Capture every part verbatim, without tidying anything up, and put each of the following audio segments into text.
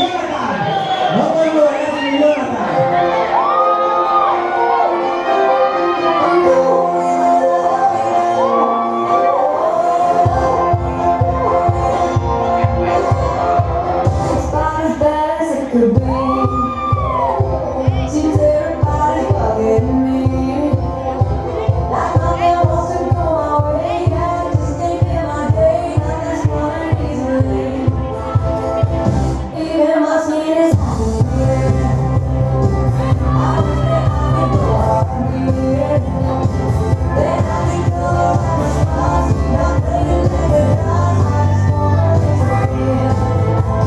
Jonathan. No podemos bailar sin Jonathan. Could be. Seems everybody's bugging me. Like nothing wants to go my way. I just can't get my day. Nothing's running easily. Even my skin is happening. I wish that I could go off and be it. Then I could go around the spots. Not playing like a dog. I just wanna be free.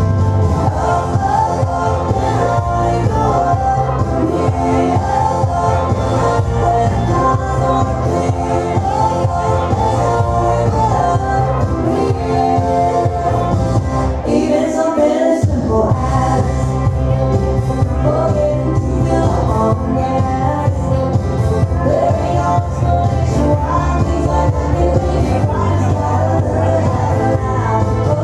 Even something as simple as forgetting to fill up on gas. There ain't no explanation why things like that can leave you right inside of the head now.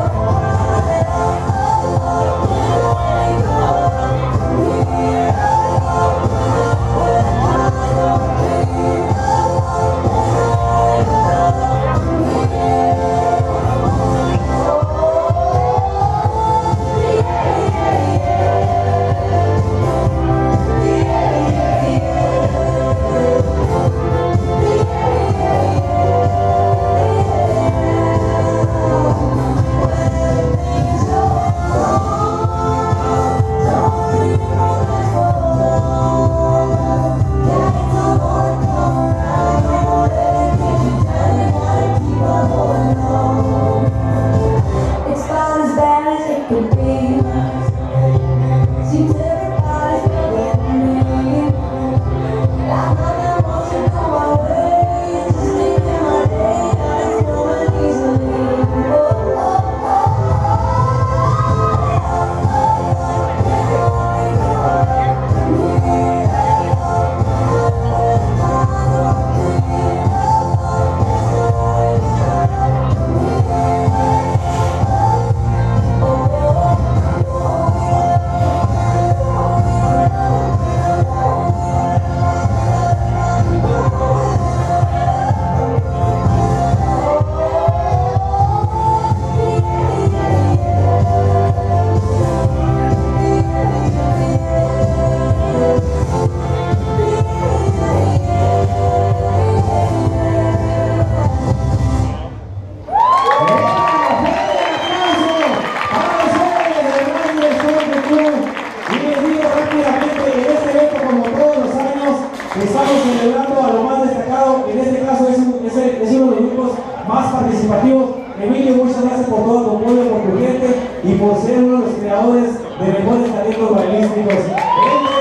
Estamos celebrando a lo más destacado, en este caso es, un, es, el, es uno de los grupos más participativos. Emilio, muchas gracias por todo tu apoyo, por tu gente y por ser uno de los creadores de mejores talentos bailísticos.